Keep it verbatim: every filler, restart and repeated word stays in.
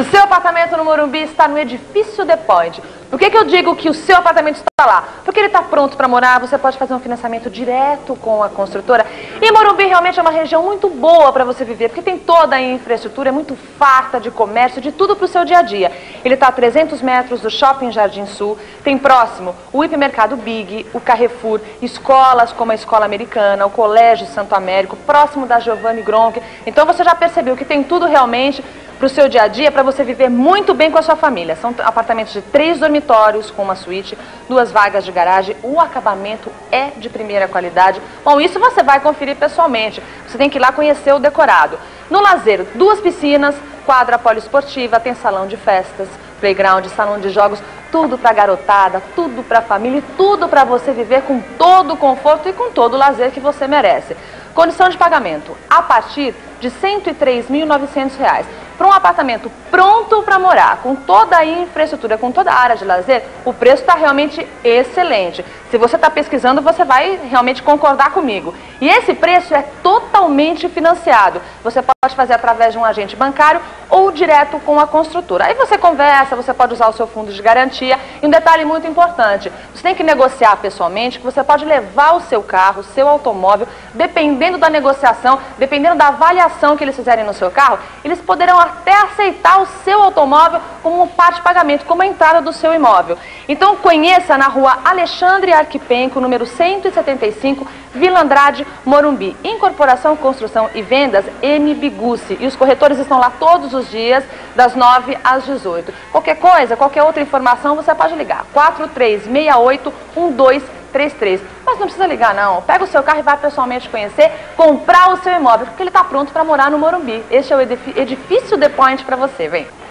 O seu apartamento no Morumbi está no edifício The Point. Por que que eu digo que o seu apartamento está lá? Porque ele está pronto para morar, você pode fazer um financiamento direto com a construtora. E Morumbi realmente é uma região muito boa para você viver, porque tem toda a infraestrutura, é muito farta de comércio, de tudo para o seu dia a dia. Ele está a trezentos metros do Shopping Jardim Sul, tem próximo o hipermercado Big, o Carrefour, escolas como a Escola Americana, o Colégio Santo Américo, próximo da Giovanni Gronk. Então você já percebeu que tem tudo realmente para o seu dia a dia, para você viver muito bem com a sua família. São apartamentos de três dormitórios com uma suíte, duas vagas de garagem, o acabamento é de primeira qualidade. Bom, isso você vai conferir pessoalmente, você tem que ir lá conhecer o decorado. No lazer, duas piscinas, quadra poliesportiva, tem salão de festas, playground, salão de jogos, tudo para garotada, tudo para família e tudo para você viver com todo o conforto e com todo o lazer que você merece. Condição de pagamento, a partir de cento e três mil e novecentos reais. Para um apartamento pronto para morar, com toda a infraestrutura, com toda a área de lazer, o preço está realmente excelente. Se você está pesquisando, você vai realmente concordar comigo. E esse preço é totalmente financiado. Você pode fazer através de um agente bancário ou direto com a construtora. Aí você conversa, você pode usar o seu fundo de garantia. E um detalhe muito importante, você tem que negociar pessoalmente, que você pode levar o seu carro, o seu automóvel, dependendo da negociação, dependendo da avaliação que eles fizerem no seu carro, eles poderão até aceitar o seu automóvel como parte de pagamento, como a entrada do seu imóvel. Então conheça na rua Alexandre Arquipenco, número cento e setenta e cinco, Vila Andrade, Morumbi. Incorporação, Construção e Vendas, M. Bigucci. E os corretores estão lá todos os dias, das nove às dezoito. Qualquer coisa, qualquer outra informação, você pode ligar. quatro três seis oito um dois três três. Mas não precisa ligar não, pega o seu carro e vai pessoalmente conhecer, comprar o seu imóvel, porque ele está pronto para morar no Morumbi. Este é o edifício The Point para você, vem.